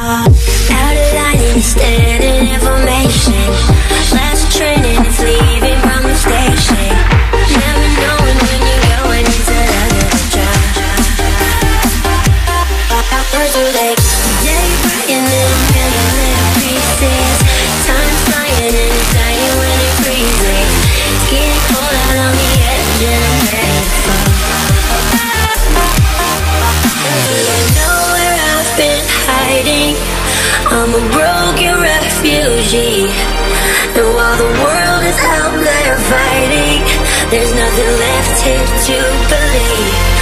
Out of line and standing information. Last train and it's leaving from the station. Never knowing when you're going into the drop. Birds are like day breaking little pieces. Time's flying and it's dying when it freezes. It's getting cold out on the edge and I'm ready to fall. You know where I've been hiding. I'm a broken refugee, and while the world is out there fighting, there's nothing left here to believe.